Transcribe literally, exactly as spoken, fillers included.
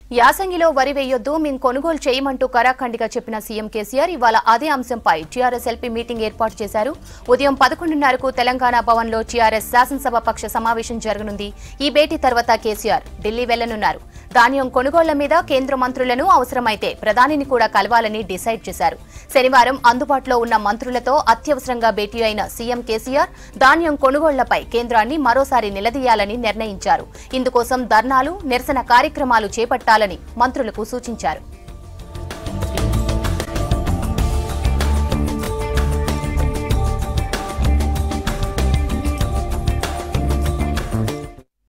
యాసంగిలో వరి వేయొద్దు మేము కొనుగోలు చేయమంటూ కరాఖండిగా చెప్పిన సీఎం కేసీఆర్ ఇవాళ అదే అంశంపై టీఆర్ఎస్ ఎల్పీ మీటింగ్ ఏర్పాటు చేశారు. ఉదయం పదకొండున్నరకు తెలంగాణ భవన్లో టీఆర్ఎస్ శాసనసభ పక్ష సమావేశం జరగనుంది. ఈ భేటీ తర్వాత కేసీఆర్ ఢిల్లీ వెళ్లనున్నారు. ధాన్యం కొనుగోళ్ల మీద కేంద్ర మంత్రులను అవసరమైతే ప్రధానిని కూడా కలవాలని డిసైడ్ చేశారు. శనివారం అందుబాటులో ఉన్న మంత్రులతో అత్యవసరంగా భేటీ అయిన సీఎం కేసీఆర్ ధాన్యం కొనుగోళ్లపై కేంద్రాన్ని మరోసారి నిలదీయాలని నిర్ణయించారు. ఇందుకోసం ధర్నాలు, నిరసన కార్యక్రమాలు చేపట్టాలని మంత్రులకు సూచించారు.